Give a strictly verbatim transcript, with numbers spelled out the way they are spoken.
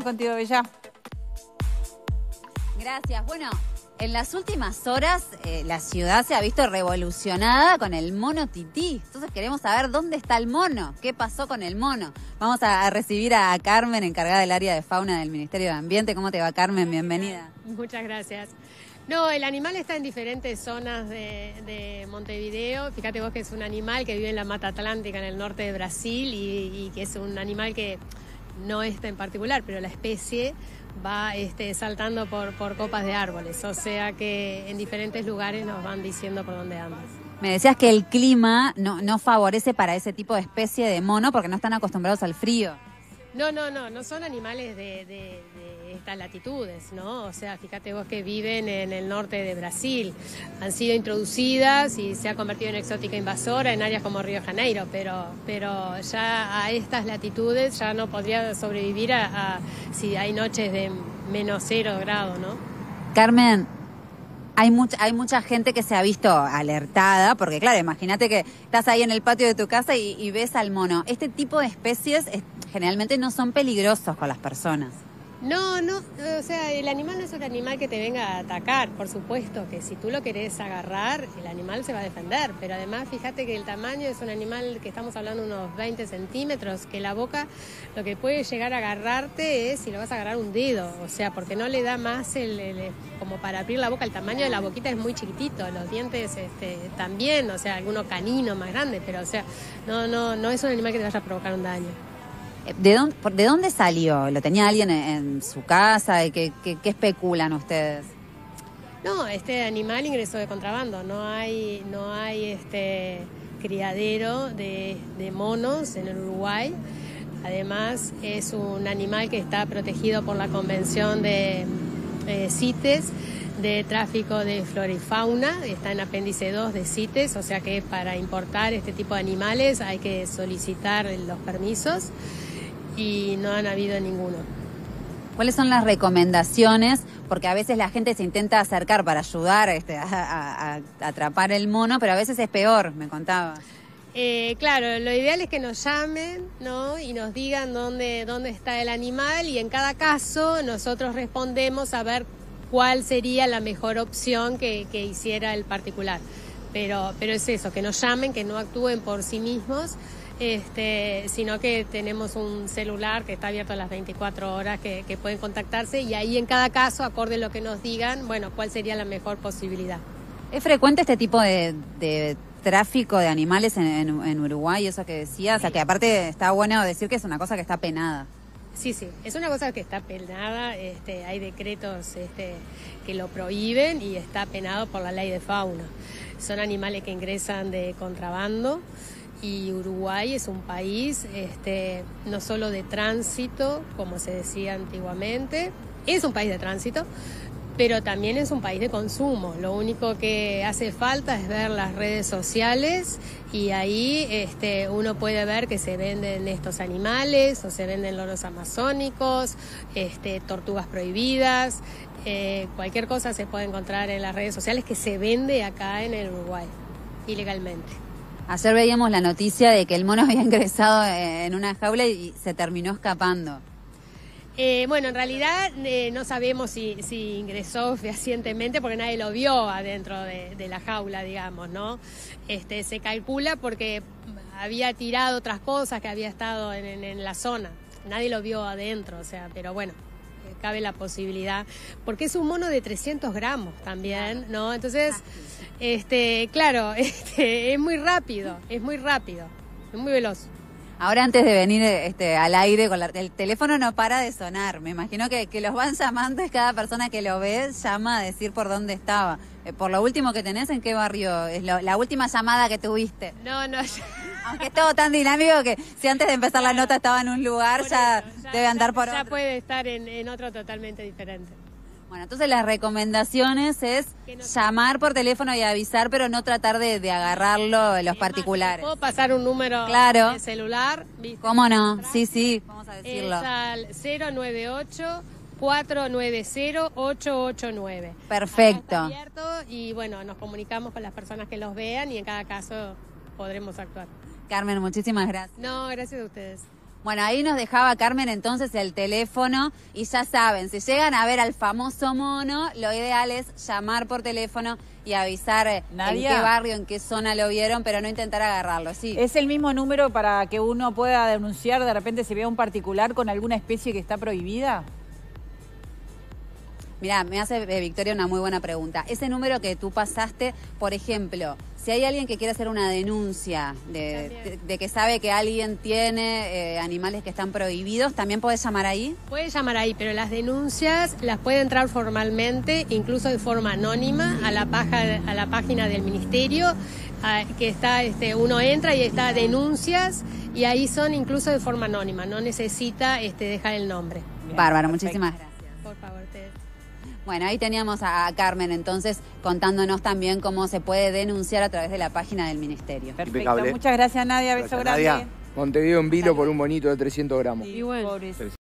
Seguimos contigo, Bella. Gracias. Bueno, en las últimas horas eh, la ciudad se ha visto revolucionada con el mono Tití. Entonces queremos saber dónde está el mono, qué pasó con el mono. Vamos a, a recibir a Carmen, encargada del área de fauna del Ministerio de Ambiente. ¿Cómo te va, Carmen? Bienvenida. Muchas gracias. No, el animal está en diferentes zonas de, de Montevideo. Fíjate vos que es un animal que vive en la Mata Atlántica, en el norte de Brasil, y, y que es un animal que no está en particular, pero la especie va este, saltando por, por copas de árboles. O sea que en diferentes lugares nos van diciendo por dónde andas. Me decías que el clima no, no favorece para ese tipo de especie de mono porque no están acostumbrados al frío. No, no, no, no son animales de, de, de estas latitudes, ¿no? O sea, fíjate vos que viven en el norte de Brasil, han sido introducidas y se ha convertido en exótica invasora en áreas como Río de Janeiro, pero, pero ya a estas latitudes ya no podría sobrevivir a, a si hay noches de menos cero grado, ¿no? Carmen, hay mucha, hay mucha gente que se ha visto alertada, porque claro, imagínate que estás ahí en el patio de tu casa y, y ves al mono. Este tipo de especies es, generalmente no son peligrosos con las personas. No, no, o sea, el animal no es un animal que te venga a atacar, por supuesto que si tú lo querés agarrar, el animal se va a defender, pero además fíjate que el tamaño es un animal que estamos hablando unos veinte centímetros, que la boca lo que puede llegar a agarrarte es si lo vas a agarrar un dedo, o sea, porque no le da más el, el como para abrir la boca, el tamaño de la boquita es muy chiquitito, los dientes este, también, o sea, alguno canino más grande, pero o sea, no, no, no es un animal que te vaya a provocar un daño. ¿De dónde, ¿De dónde salió? ¿Lo tenía alguien en, en su casa? ¿Qué, qué, ¿Qué especulan ustedes? No, este animal ingresó de contrabando. No hay, no hay este criadero de, de monos en el Uruguay. Además, es un animal que está protegido por la Convención de eh, CITES, de tráfico de flora y fauna. Está en apéndice dos de CITES, o sea que para importar este tipo de animales hay que solicitar los permisos. Y no han habido ninguno. ¿Cuáles son las recomendaciones? Porque a veces la gente se intenta acercar para ayudar este, a, a, a atrapar el mono, pero a veces es peor, me contaba. Eh, claro, lo ideal es que nos llamen, ¿no? Y nos digan dónde, dónde está el animal y en cada caso nosotros respondemos a ver cuál sería la mejor opción que, que hiciera el particular. Pero, pero es eso, que nos llamen, que no actúen por sí mismos. Este, sino que tenemos un celular que está abierto a las veinticuatro horas que, que pueden contactarse y ahí en cada caso, acorde a lo que nos digan, bueno, cuál sería la mejor posibilidad. ¿Es frecuente este tipo de, de tráfico de animales en, en, en Uruguay, eso que decías? O sea, que aparte está bueno decir que es una cosa que está penada. Sí, sí, es una cosa que está penada, este, hay decretos este, que lo prohíben y está penado por la ley de fauna. Son animales que ingresan de contrabando. Y Uruguay es un país este, no solo de tránsito, como se decía antiguamente, es un país de tránsito, pero también es un país de consumo. Lo único que hace falta es ver las redes sociales y ahí este, uno puede ver que se venden estos animales o se venden loros amazónicos, este, tortugas prohibidas, eh, cualquier cosa se puede encontrar en las redes sociales que se vende acá en el Uruguay, ilegalmente. Ayer veíamos la noticia de que el mono había ingresado en una jaula y se terminó escapando. Eh, bueno, en realidad eh, no sabemos si, si ingresó fehacientemente porque nadie lo vio adentro de, de la jaula, digamos, ¿no? Este, se calcula porque había tirado otras cosas que había estado en, en, en la zona. Nadie lo vio adentro, o sea, pero bueno, eh, cabe la posibilidad. Porque es un mono de trescientos gramos también, ¿no? Entonces... Este, claro, este, es muy rápido, es muy rápido, es muy veloz. Ahora antes de venir este, al aire, con la, el teléfono no para de sonar. Me imagino que, que los van llamando y cada persona que lo ve llama a decir por dónde estaba. Eh, por lo último que tenés, ¿en qué barrio es lo, la última llamada que tuviste? No, no. Aunque es todo tan dinámico que si antes de empezar la nota estaba en un lugar, ya, eso, ya debe andar por ya otro. Ya puede estar en, en otro totalmente diferente. Bueno, entonces las recomendaciones es no llamar por teléfono y avisar, pero no tratar de, de agarrarlo en los particulares. ¿Puedo pasar un número claro. de celular? ¿Viste? ¿Cómo no? Sí, sí, vamos a decirlo. Es al cero nueve ocho, cuatro nueve cero, ocho ocho nueve. Perfecto. Está abierto y bueno, nos comunicamos con las personas que los vean y en cada caso podremos actuar. Carmen, muchísimas gracias. No, gracias a ustedes. Bueno, ahí nos dejaba Carmen entonces el teléfono y ya saben, si llegan a ver al famoso mono, lo ideal es llamar por teléfono y avisar eh, en qué barrio, en qué zona lo vieron, pero no intentar agarrarlo, ¿sí? ¿Es el mismo número para que uno pueda denunciar de repente si ve a un particular con alguna especie que está prohibida? Mirá, me hace eh, Victoria una muy buena pregunta. Ese número que tú pasaste, por ejemplo, si hay alguien que quiere hacer una denuncia de, de, de que sabe que alguien tiene eh, animales que están prohibidos, ¿también puede llamar ahí? Puede llamar ahí, pero las denuncias las puede entrar formalmente, incluso de forma anónima, a la, paja, a la página del ministerio, a, que está, este, uno entra y está denuncias, y ahí son incluso de forma anónima, no necesita este, dejar el nombre. Bien, Bárbaro, perfecto. Muchísimas gracias. Por favor, te... Bueno, ahí teníamos a Carmen entonces contándonos también cómo se puede denunciar a través de la página del ministerio. Perfecto, impecable. Muchas gracias Nadia, beso gracias, grande. Nadia. Montevideo en vilo por un bonito de trescientos gramos. Y bueno.